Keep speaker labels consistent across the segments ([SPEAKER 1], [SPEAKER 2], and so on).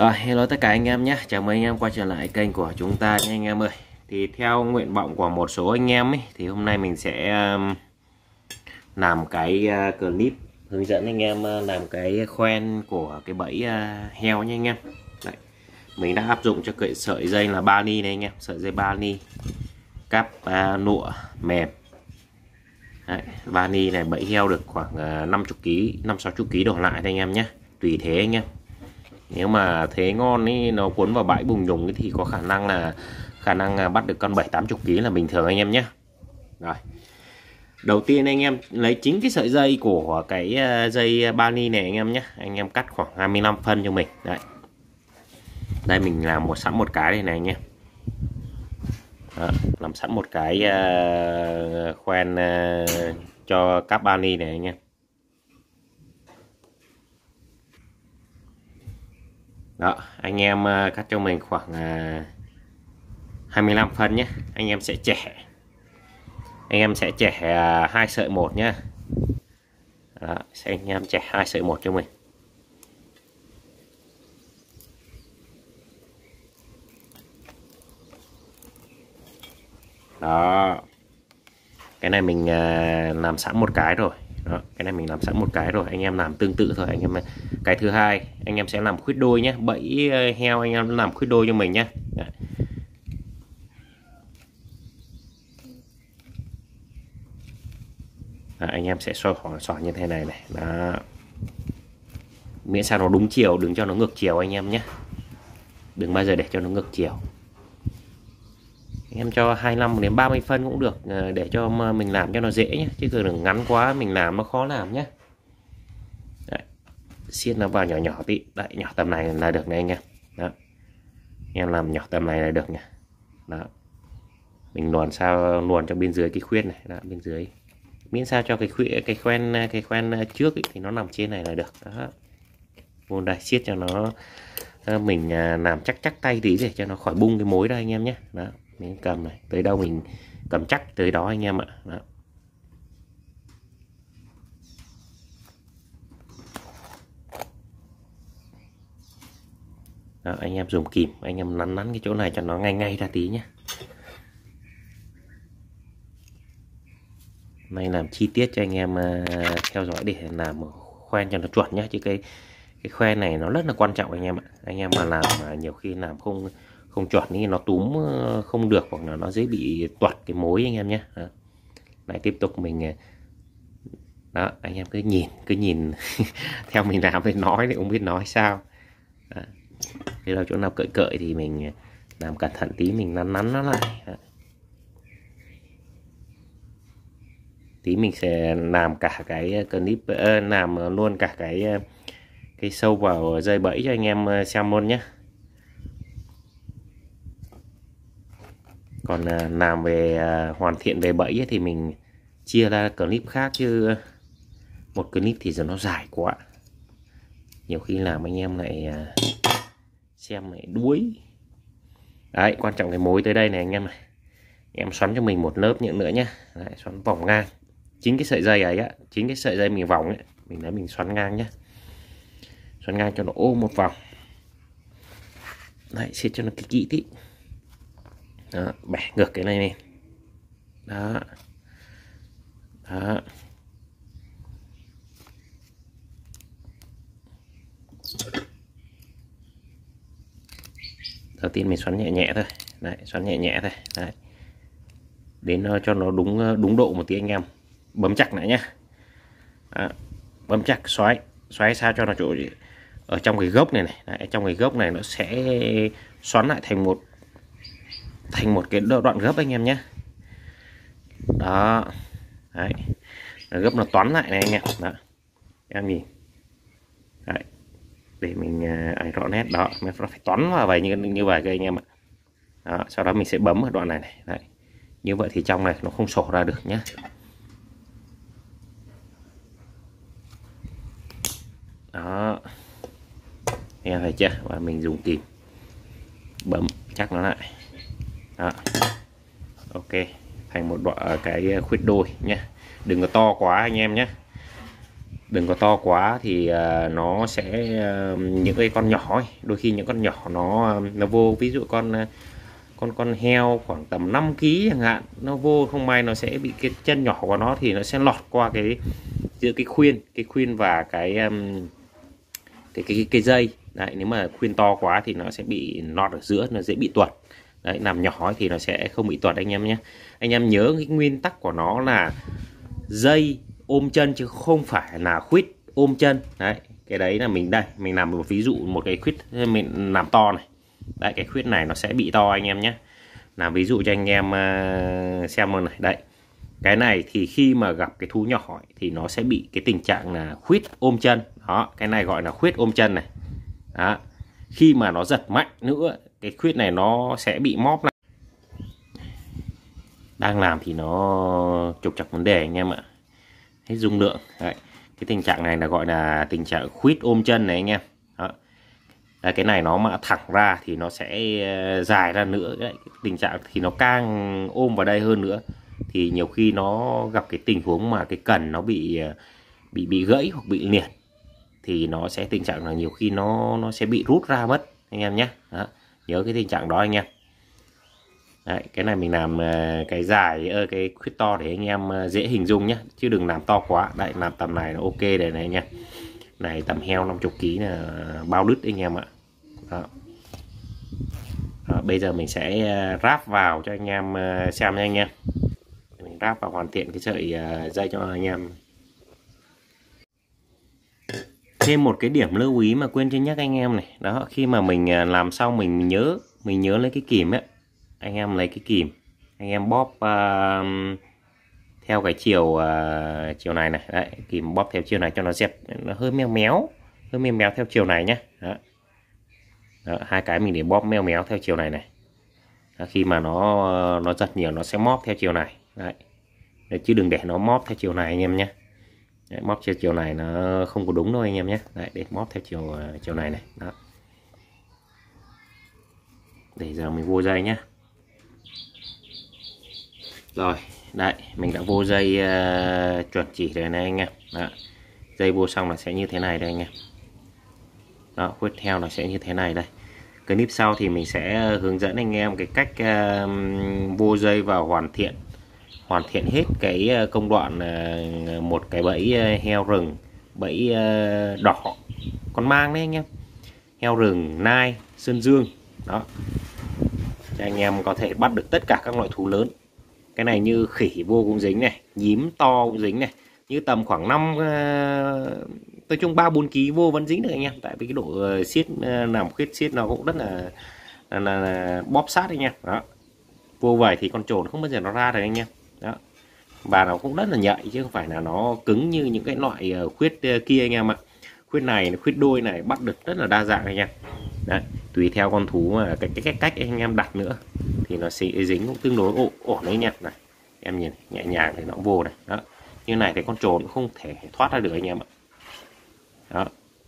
[SPEAKER 1] Hello tất cả anh em nhé, chào mừng anh em quay trở lại kênh của chúng ta nha anh em ơi. Thì theo nguyện vọng của một số anh em ấy, thì hôm nay mình sẽ làm cái clip hướng dẫn anh em làm cái khoen của cái bẫy heo nha anh em. Đấy, mình đã áp dụng cho cái sợi dây là 3 ly này anh em, sợi dây 3 ly, cáp nụa mềm. Đấy, 3 ly này bẫy heo được khoảng 50 kg, 5-60 kg đổ lại đây anh em nhé, tùy thế anh em. Nếu mà thế ngon ý, nó cuốn vào bãi bùng nhùng thì có khả năng bắt được con 7-80 kg là bình thường anh em nhé. Rồi, đầu tiên anh em lấy chính cái sợi dây của cái dây bani này anh em nhé, anh em cắt khoảng 25 phân cho mình. Đấy, đây mình làm sẵn một cái đây này anh em. Đó, làm sẵn một cái khoen cho các bani này anh em. Đó, anh em cắt cho mình khoảng 25 phân nhé. Anh em sẽ chẻ 2 sợi một nhé. Đó, anh em chẻ 2 sợi một cho mình. Đó, cái này mình làm sẵn một cái rồi. Đó, cái này mình làm sẵn một cái rồi, anh em làm tương tự thôi anh em. Cái thứ hai anh em sẽ làm khuyết đôi nhé, bẫy heo anh em làm khuyết đôi cho mình nhé. Anh em sẽ xoay xoả như thế này này. Đó, miễn sao nó đúng chiều, đừng cho nó ngược chiều anh em nhé, đừng bao giờ để cho nó ngược chiều. Anh em cho 25 đến 30 phân cũng được, để cho mình làm cho nó dễ nhé, chứ đừng ngắn quá mình làm nó khó làm nhé. Đấy, xiết nó vào nhỏ nhỏ tí. Đấy, nhỏ tầm này là được này anh em. Đó, em làm nhỏ tầm này là được nha. Đó, mình luồn cho bên dưới cái khuyết này. Đó, bên dưới miễn sao cho cái khoen trước ấy, thì nó nằm trên này là được. Đó, buông đây, siết cho nó mình làm chắc tay tí để cho nó khỏi bung cái mối đây anh em nhé. Đó, mình cầm này, tới đâu mình cầm chắc tới đó anh em ạ. Đó. Đó, anh em dùng kìm anh em nắn cái chỗ này cho nó ngay ra tí nhé. Này làm chi tiết cho anh em theo dõi để làm khoen cho nó chuẩn nhé, chứ cái khoen này nó rất là quan trọng anh em ạ. Anh em mà làm nhiều khi làm không chuẩn thì nó túm không được, hoặc là nó dễ bị toạc cái mối anh em nhé. Đó. Lại tiếp tục mình đó, anh em cứ nhìn theo mình làm thì nói thì không biết nói sao. Đó. Thế là chỗ nào cợi thì mình làm cẩn thận tí, mình nắn nó lại. Đó. Tí mình sẽ làm cả cái clip, làm luôn cả cái sâu vào dây bẫy cho anh em xem luôn nhé. Còn làm về hoàn thiện về bẫy thì mình chia ra clip khác, chứ một clip thì giờ nó dài quá, nhiều khi làm anh em lại xem lại đuối. Đấy, quan trọng cái mối tới đây này anh em này, em xoắn cho mình một lớp nữa nhé. Đấy, xoắn vòng ngang chính cái sợi dây ấy á, chính cái sợi dây mình vòng ấy, mình xoắn ngang nhé, xoắn ngang cho nó ôm một vòng. Đấy, siết cho nó kỹ tí. Đó, bẻ ngược cái này lên. Đó. Đó. Đầu tiên mình xoắn nhẹ thôi. Đấy, xoắn nhẹ thôi. Đấy, đến cho nó đúng độ một tí anh em bấm chặt lại nhé. Đó, bấm chặt, xoáy sao cho nó chỗ ở trong cái gốc này này. Đấy, trong cái gốc này nó sẽ xoắn lại thành một cái đoạn gấp anh em nhé. Đó. Đấy, gấp nó toán lại này anh em. Đó, em nhìn. Đấy, để mình rõ nét. Đó, mình phải toán vào vậy như vậy anh em ạ. Đó, sau đó mình sẽ bấm ở đoạn này này. Đấy, như vậy thì trong này nó không sổ ra được nhé. Đó, em thấy chưa, và mình dùng kìm bấm chắc nó lại. Đó, ok, thành một đoạn cái khuyết đôi nhé, đừng có to quá anh em nhé, đừng có to quá thì nó sẽ những cái con nhỏ ấy, đôi khi những con nhỏ nó vô, ví dụ con heo khoảng tầm 5 kg chẳng hạn, nó vô không may nó sẽ bị cái chân nhỏ của nó thì nó sẽ lọt qua cái giữa cái khuyên và cái dây đấy. Nếu mà khuyên to quá thì nó sẽ bị lọt ở giữa, nó dễ bị tuột đấy. Làm nhỏ thì nó sẽ không bị tuột anh em nhé. Anh em nhớ cái nguyên tắc của nó là dây ôm chân chứ không phải là khuyết ôm chân đấy. Cái đấy là mình làm một ví dụ, một cái khuyết mình làm to này đấy, cái khuyết này nó sẽ bị to anh em nhé. Làm ví dụ cho anh em xem luôn này đấy. Cái này thì khi mà gặp cái thú nhỏ thì nó sẽ bị cái tình trạng là khuyết ôm chân đó, cái này gọi là khuyết ôm chân này đó. Khi mà nó giật mạnh nữa cái khuyết này nó sẽ bị móp lại. Đang làm thì nó trục trặc vấn đề anh em ạ, hết dung lượng đấy. Cái tình trạng này là gọi là tình trạng khuyết ôm chân này anh em đó. Đấy, cái này nó mà thẳng ra thì nó sẽ dài ra nữa đấy. Tình trạng thì nó càng ôm vào đây hơn nữa thì nhiều khi nó gặp cái tình huống mà cái cần nó bị gãy hoặc bị liệt thì nó sẽ tình trạng là nhiều khi nó sẽ bị rút ra mất anh em nhé. Nhớ cái tình trạng đó anh em. Đấy, cái này mình làm cái dài cái khuyết to để anh em dễ hình dung nhé, chứ đừng làm to quá. Đấy, làm tầm này là ok đây này anh em. Này tầm heo 50 kg là bao đứt anh em ạ. Đó. Đó, bây giờ mình sẽ ráp vào cho anh em xem nha anh em. Mình ráp vào hoàn thiện cái sợi dây cho anh em. Thêm một cái điểm lưu ý mà quên chưa nhắc anh em này. Đó, khi mà mình làm xong mình nhớ lấy cái kìm ấy. Anh em lấy cái kìm, anh em bóp theo cái chiều này này. Đấy, kìm bóp theo chiều này cho nó dẹp, nó hơi méo theo chiều này nhé. Đó. Đó, hai cái mình để bóp méo theo chiều này này. Đó, khi mà nó giật nhiều nó sẽ móp theo chiều này. Đấy. Đấy, chứ đừng để nó móp theo chiều này anh em nhé. Đấy, móp theo chiều này nó không có đúng đâu anh em nhé. Đấy, để móp theo chiều này này. Đó. Để giờ mình vô dây nhé. Rồi, đấy, mình đã vô dây chuẩn chỉ rồi này anh em. Đó. Dây vô xong là sẽ như thế này đây anh em. Đó, tiếp theo là sẽ như thế này đây. Clip sau thì mình sẽ hướng dẫn anh em cái cách vô dây và hoàn thiện hết cái công đoạn một cái bẫy heo rừng, bẫy đỏ con mang đấy anh em, heo rừng, nai, sơn dương đó, cho anh em có thể bắt được tất cả các loại thú lớn. Cái này như khỉ vô cũng dính này, nhím to cũng dính này, như tầm khoảng 5 nói chung 3-4 kg vô vẫn dính được anh em, tại vì cái độ siết làm khuyết siết nó cũng rất là bóp sát anh em. Đó, vô vậy thì con trồn không bao giờ nó ra được anh em. Đó, và nó cũng rất là nhạy chứ không phải là nó cứng như những cái loại khuyết kia anh em ạ. Khuyết này, khuyết đôi này bắt được rất là đa dạng anh em. Đấy, tùy theo con thú mà cái cách anh em đặt nữa thì nó sẽ dính cũng tương đối ổn đấy nha. Này em nhìn nhẹ nhàng thì nó cũng vô này. Đó, như này thì con trồn không thể thoát ra được anh em ạ. Đó,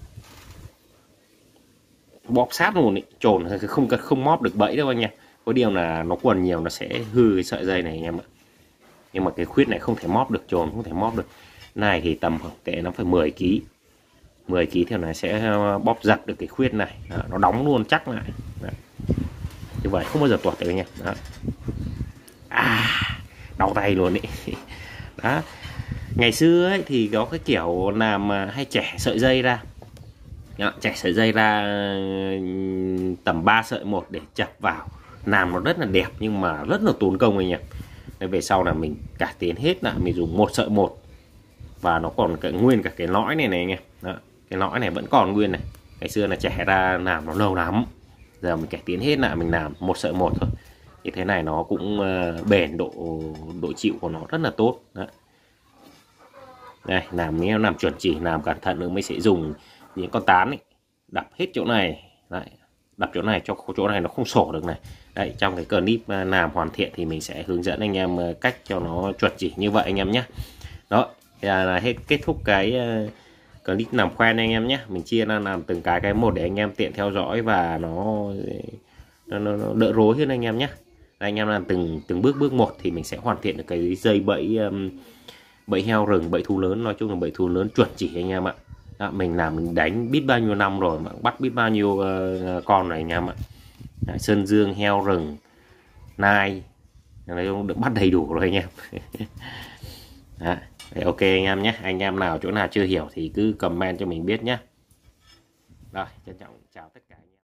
[SPEAKER 1] bóp sát luôn ý. Trồn không móp được bẫy đâu anh em. Có điều là nó quần nhiều nó sẽ hư cái sợi dây này anh em ạ. Nhưng mà cái khuyết này không thể móp được, trồn không thể móp được. Này thì tầm kệ nó phải 10 kg. 10 kg thì nó sẽ bóp giật được cái khuyết này. Đó, nó đóng luôn chắc lại. Đó, như vậy không bao giờ tuột được anh em. Đó, đau tay luôn ý. Đó, ngày xưa ấy thì có cái kiểu làm hay chẻ sợi dây ra. Đó, chẻ sợi dây ra tầm 3 sợi một để chập vào, làm nó rất là đẹp nhưng mà rất là tốn công anh em. Nên về sau là mình cải tiến hết là mình dùng một sợi một, và nó còn nguyên cả cái lõi này này anh em. Đó, cái lõi này vẫn còn nguyên này. Ngày xưa là chẻ ra làm nó lâu lắm, giờ mình cải tiến hết lại mình làm một sợi một thôi. Như thế này nó cũng bền, độ chịu của nó rất là tốt. Đó, đây làm chuẩn chỉ, làm cẩn thận nữa mới sẽ dùng những con tán ấy, đập hết chỗ này. Đấy, đập chỗ này cho chỗ này nó không sổ được này. Đấy, trong cái clip làm hoàn thiện thì mình sẽ hướng dẫn anh em cách cho nó chuẩn chỉ như vậy anh em nhé. Đó là hết kết thúc cái clip làm khoen anh em nhé. Mình chia ra làm từng cái một để anh em tiện theo dõi và nó đỡ rối hơn anh em nhé. Anh em làm từng bước một thì mình sẽ hoàn thiện được cái dây bẫy bẫy heo rừng, bẫy thú lớn, nói chung là bẫy thú lớn chuẩn chỉ anh em ạ. Đó, mình làm mình đánh biết bao nhiêu năm rồi mà bắt biết bao nhiêu con này anh em ạ. Đấy, sơn dương, heo rừng, nai, nói chung được bắt đầy đủ rồi anh em. Đó, ok anh em nhé. Anh em nào chỗ nào chưa hiểu thì cứ comment cho mình biết nhé. Rồi, trân trọng chào tất cả anh em.